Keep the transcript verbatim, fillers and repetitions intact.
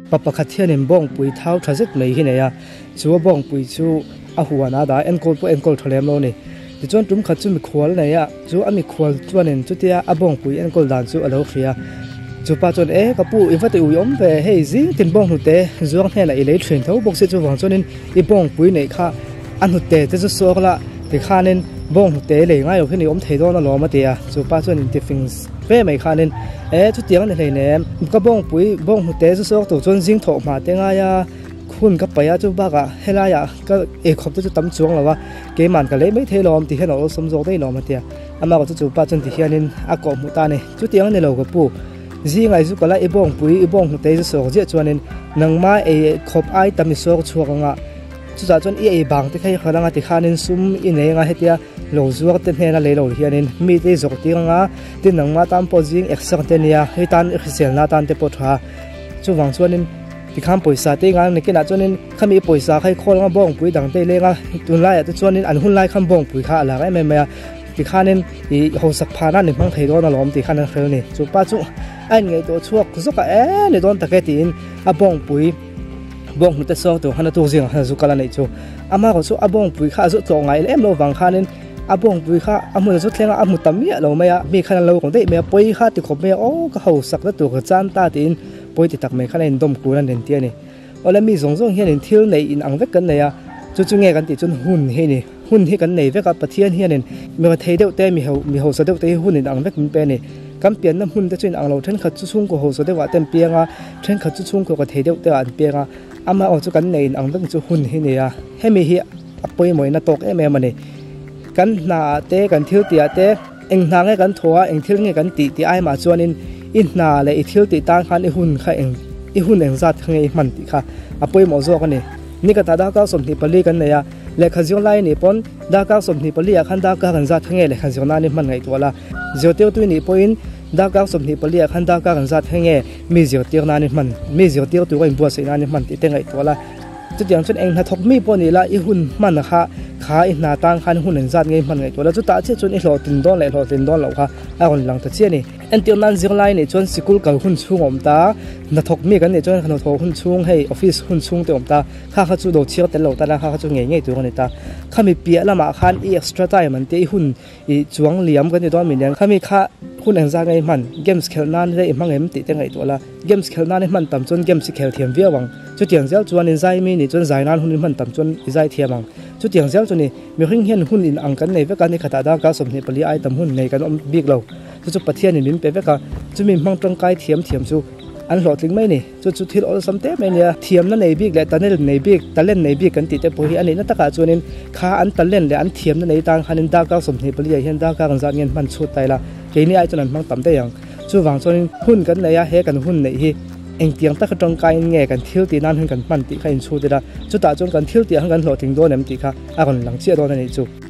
papa khathia nin bong pui thau thajek mai hi neya chu bong pui chu a huana da enkol po enkol tholem lo ni ti chon tum khat chu mi khwal neya chu ami khwal chuanin chutia a bong pui enkol dan chu alo khria chu pa chon e ka pu invite u yom ve hei zing tin bong hu te zuang hela i le thrin tho bok se chu wang chonin i bong pui nei kha an hu te te chu sokla ti khanin bong hu te le ngai o khini om thei do na lo ma tia chu pa chonin ti things ve mai khanin e chu tiang nei ne ka bong pui bong hu te chu sok to chon jing tho ma te nga ya khun ka paya chu ba ka hela ya ka e khop tu chu tam chuang lawa ke man ka le mai the lom ti hen o som zo dei no ma tia ama ko chu pa chon ti hianin a ko mu ta ne chu tiang nei lo ka pu ji ngai zu kala e bong pui e bong hu te chu sok je chuanin nangma e khop ai tam sok chuak nga chu za chon e e bang te khai khala nga ti khanin sum i nei nga hetia lo zuak te hena le lo hianin mi te zok ti nga tin nangma tam po jing exak te nia hetan exel na tan te po tha chu wang chuanin ti kham poisa te nga ne kena chonin khami poisa khai khol nga bong pui dang te le nga tun lai te chonin an hun lai kham bong pui kha la ga me me ti khanin i ho sak phana ni mang thei do na lom ti khanan khel ni chu pa chu an ngai to chuak zuka e ne don ta ke tin a bong pui bong hu te so to hana tu jing ha zu kala nei chu ama ko chu a bong pui kha zu to ngai lem lo wang khanin a bong pui kha amu zu thlenga amu tamia lo me ya mi khan lo ko dei me poi kha ti khop me o ka ho sak na tu ka chan ta tin poi ti tak me khan en dom ku ran den tia ni ola mi zong zong hian in thil nei in ang vek kan nei ya chu chu nge kan ti chun hun he ni hun hi kan nei veka pathian hian in me ka thei deuh te mi ho mi ho sa deuh te hun in ang vek min pe ni kam pian na hun te chuin ang lo then khat chu chung ko ho so dewa tem pianga then khat chu chung ko ka thei deuh te an pianga ama o chu kan nei in ang vek chu hun hi ni ya hemi hi apoi moi na tok em em ani kan na te kan thil tia te eng na nge kan thoa eng thil nge kan ti ti ai ma chuanin in na le i thil ti tan khan i hun kha eng i hun eng zat nge man ti kha apoi mo zo ka ni ni ka ta da ka som ni pali kan ne ya le kha jiong lai ni pon da ka som ni pali a khan da ka kan zat nge le kha jiong na ni man ngai to la zio teu tu ni point da ka som ni pali a khan da ka kan zat nge mi zio teu na ni man mi zio teu tu ka bo se na ni man ti te ngai to la chu tiang chun eng na thok mi pon ni la i hun man kha kha i na tang khan hun eng zat nge man ngai to la chu ta che chun i hlo tin don le hlo tin don lo kha a gon lang ta che ni entil nan zir lai ni chon sikul kal hun chung om ta na thok mi kan ni chon khan tho hun chung hei office hun chung te om ta kha kha chu do chiar te lo ta la kha kha chu nge nge tu ni ta khami pia lama khan i extra time man te hun i chuang liam kan ni don min yang khami kha hun eng za ngai man games khel nan re mang em ti te ngai to la games khel nan ni man tam chon games khel thiam via wang chu tiang zel chuan in zai mi ni chon zai nan hun man tam chon i zai thiam wang chu tiang zel chu ni mi hring hian hun in ang kan nei ve kan ni khata da ka som ni pali ai tam hun nei kan om big lo chu pathian ni min pe ve ka chu mi mang tang kai thiam thiam chu an hlawhtling mai ni chu chu thil ol sam te mai nia thiam na nei big le tanel nei big talen nei big kan ti te po hi ani na taka chuanin kha an talen le an thiam na nei tang hanin da ka som ni pali ai hian da ka kan zat ngen man chu tai la ke ni ai chuan mang tam te yang chu wang chuanin hun kan nei ya he kan hun nei hi eng tiang ta kha tang kai nge kan thil ti nan hun kan man ti kha in chu te da chu ta chuan kan thil ti hang kan hlawhtling do nem ti kha a kon lang chi do na ni chu